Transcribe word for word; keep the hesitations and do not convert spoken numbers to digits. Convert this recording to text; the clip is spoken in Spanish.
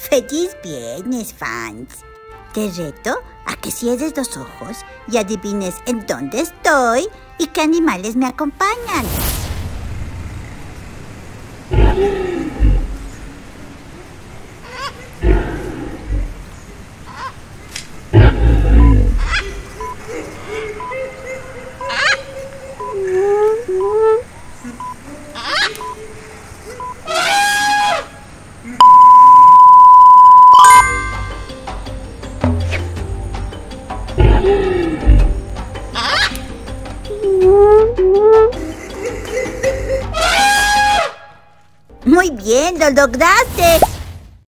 Feliz viernes, fans. Te reto a que cierres los ojos y adivines en dónde estoy y qué animales me acompañan. Muy bien, lo lograste.